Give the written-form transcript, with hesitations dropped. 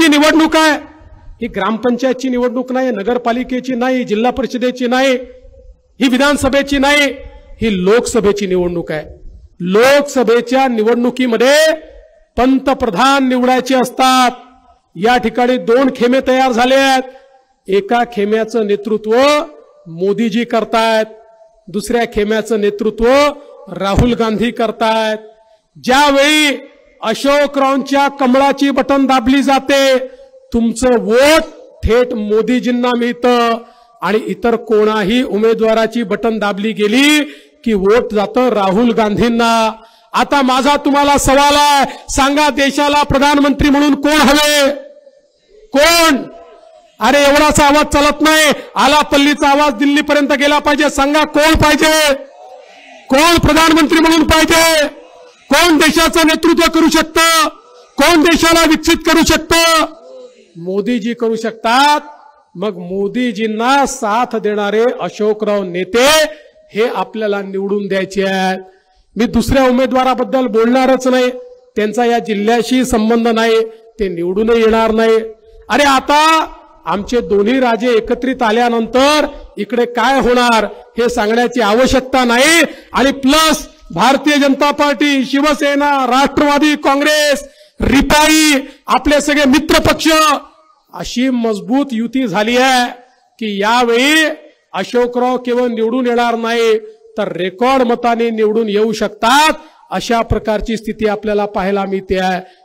जी निवडणूक आहे ही ग्रामपंचायतची निवडणूक नाही, नगरपालिकेची नाही, जिल्हा परिषदेची नाही, ही विधानसभेची नाही, ही लोकसभेची निवडणूक आहे। लोकसभेच्या निवडणुकीमध्ये पंतप्रधान निवडायचे असतात। या ठिकाणी 2 खेमे तयार झाले आहेत। एका खेम्याचं नेतृत्व मोदीजी करतायत, दुसऱ्या खेम्याचं नेतृत्व राहुल गांधी करतायत। ज्यावेळी अशोकरावांच्या कमळाची बटन दाबली जाते, तुमचं वोट थेट मोदीजींना मिळतं आणि इतर कोणाही उमेदवाराची बटन दाबली गेली की वोट जातं राहुल गांधींना। आता माझा तुम्हाला सवाल आहे, सांगा देशाला प्रधानमंत्री म्हणून कोण हवे? कोण? अरे एवढाच आवाज चालत नाही, आलापल्लीचा आवाज दिल्लीपर्यंत गेला पाहिजे। सांगा कोण पाहिजे? कोण प्रधानमंत्री म्हणून पाहिजे? कोण देशाचं नेतृत्व करू शकतं? कोण देशाला विकसित करू शकतं? मोदीजी करू शकतात। मग मोदीजींना साथ देणारे अशोकराव नेते हे आपल्याला निवडून द्यायचे आहेत। मी दुसऱ्या उमेदवाराबद्दल बोलणारच नाही, त्यांचा या जिल्ह्याशी संबंध नाही, ते निवडून येणार नाही। अरे आता आमचे दोन्ही राजे एकत्रित आल्यानंतर इकडे काय होणार हे सांगण्याची आवश्यकता नाही। आणि plus Bharatiya Janata party, Shivsena, Rashtrawadi Congress, रिपाई, आपले सगळे मित्र पक्ष अशी मजबूत युती झाली आहे की यावेळी अशोकराव केवळ निवडून येणार नाही तर रेकॉर्ड मताने निवडून येऊ शकतात। अशा प्रकारची स्थिती आपल्याला पाहायला मिळते आहे।